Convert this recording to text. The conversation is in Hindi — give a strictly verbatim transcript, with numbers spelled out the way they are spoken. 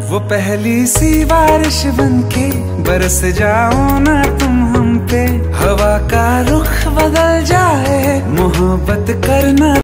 वो पहली सी बारिश बनके बरस जाओ ना तुम हम पे, हवा का रुख बदल जाए मोहब्बत करना।